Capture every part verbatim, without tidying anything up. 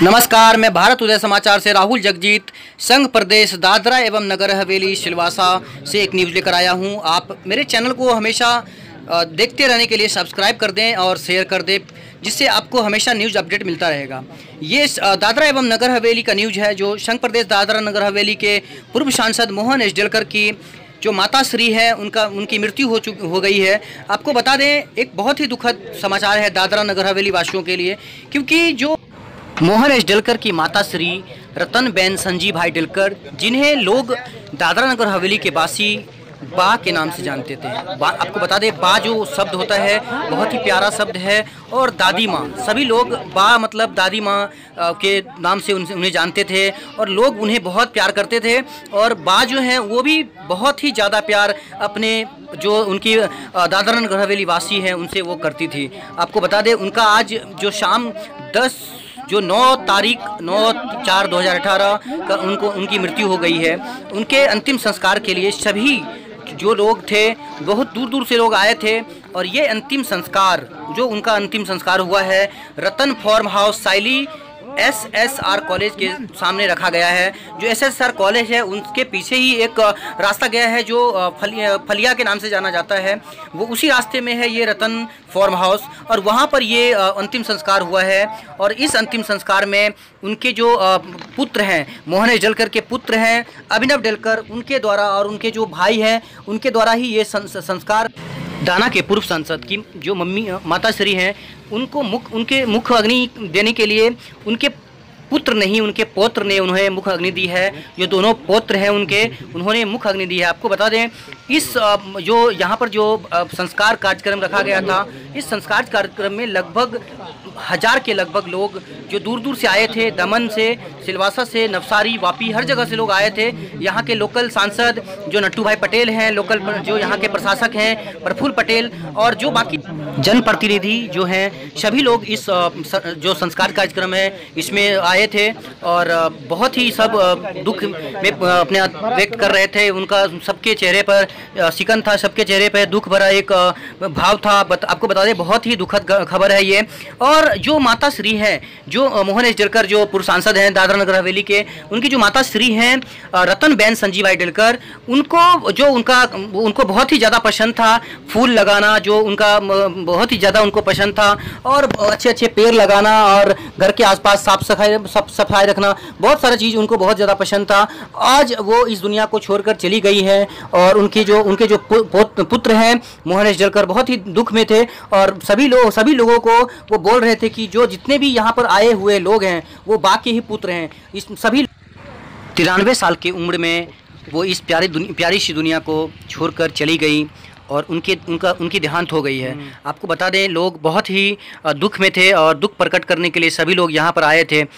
नमस्कार, मैं भारत उदय समाचार से राहुल जगजीत संघ प्रदेश दादरा एवं नगर हवेली सिलवासा से एक न्यूज़ लेकर आया हूं। आप मेरे चैनल को हमेशा देखते रहने के लिए सब्सक्राइब कर दें और शेयर कर दें, जिससे आपको हमेशा न्यूज़ अपडेट मिलता रहेगा। ये दादरा एवं नगर हवेली का न्यूज़ है, जो संघ प्रदेश दादरा नगर हवेली के पूर्व सांसद मोहन एजडेलकर की जो माता श्री है उनका उनकी मृत्यु हो चुकी हो गई है। आपको बता दें, एक बहुत ही दुखद समाचार है दादरा नगर हवेली वासियों के लिए, क्योंकि जो मोहन एजडेलकर की माता श्री रतन बेन संजी भाई डेलकर, जिन्हें लोग दादरा नगर हवेली के वासी बा के नाम से जानते थे। बा, आपको बता दें, बा जो शब्द होता है बहुत ही प्यारा शब्द है, और दादी माँ, सभी लोग बा मतलब दादी माँ के नाम से उनसे उन्हें जानते थे और लोग उन्हें बहुत प्यार करते थे। और बा जो हैं वो भी बहुत ही ज़्यादा प्यार अपने जो उनकी दादरा नगर हवेली वासी हैं उनसे वो करती थी। आपको बता दें, उनका आज जो शाम दस जो नौ तारीख नौ चार दो हज़ार अठारह का उनको उनकी मृत्यु हो गई है। उनके अंतिम संस्कार के लिए सभी जो लोग थे, बहुत दूर दूर से लोग आए थे, और ये अंतिम संस्कार जो उनका अंतिम संस्कार हुआ है Ratan farm house Saili S S R college के सामने रखा गया है। जो एस एस आर कॉलेज है उनके पीछे ही एक रास्ता गया है जो फलिया फलिया के नाम से जाना जाता है, वो उसी रास्ते में है ये रतन फार्म हाउस, और वहाँ पर ये अंतिम संस्कार हुआ है। और इस अंतिम संस्कार में उनके जो पुत्र हैं, मोहन एजडेलकर के पुत्र हैं अभिनव डेलकर, उनके द्वारा और उनके जो भाई हैं उनके द्वारा ही ये संस्कार दाना के पूर्व सांसद की जो मम्मी माता श्री हैं उनको मुख उनके मुख अग्नि देने के लिए उनके पुत्र नहीं उनके पौत्र ने उन्हें मुख अग्नि दी है। जो दोनों पौत्र हैं उनके, उन्होंने मुख अग्नि दी है। आपको बता दें, इस जो यहाँ पर जो संस्कार कार्यक्रम रखा गया था, इस संस्कार कार्यक्रम में लगभग हज़ार के लगभग लोग जो दूर दूर से आए थे, दमन से, सिलवासा से, नवसारी, वापी, हर जगह से लोग आए थे। यहाँ के लोकल सांसद जो नट्टू भाई पटेल हैं, लोकल जो यहाँ के प्रशासक हैं प्रफुल्ल पटेल, और जो बाकी जनप्रतिनिधि जो हैं, सभी लोग इस जो संस्कार कार्यक्रम है इसमें आए थे। और बहुत ही सब दुख में अपने व्यक्त कर रहे थे। उनका सबके चेहरे पर सिकन था, सबके चेहरे पर दुख भरा एक भाव था। बत, आपको बता दें, बहुत ही दुखद खबर है ये। और जो माता श्री है, जो मोहन एजडेलकर जो पूर्व सांसद हैं दादरा नगर हवेली के, उनकी जो माता श्री हैं रतन बेन संजी भाई डेलकर, उनको जो उनका उनको बहुत ही ज़्यादा पसंद था फूल लगाना, जो उनका बहुत ही ज़्यादा उनको पसंद था, और अच्छे अच्छे पेड़ लगाना और घर के आसपास साफ सफाई सब सफाई रखना, बहुत सारा चीज़ उनको बहुत ज़्यादा पसंद था। आज वो इस दुनिया को छोड़कर चली गई है, और उनकी जो उनके जो पुत्र हैं मोहन एजडेलकर बहुत ही दुख में थे। और सभी लोग सभी लोगों को वो बोल रहे थे कि जो जितने भी यहाँ पर आए हुए लोग हैं वो बा के ही पुत्र हैं। इस सभी तिरानवे साल की उम्र में वो इस प्यारी प्यारी सी दुनिया को छोड़कर चली गई, और उनके उनका उनकी देहांत हो गई है। आपको बता दें, लोग बहुत ही दुख में थे और दुख प्रकट करने के लिए सभी लोग यहाँ पर आए थे।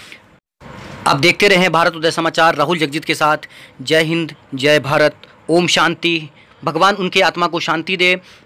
आप देखते रहें भारत उदय समाचार राहुल जगजीत के साथ। जय हिंद, जय भारत, ओम शांति। भगवान उनके आत्मा को शांति दे।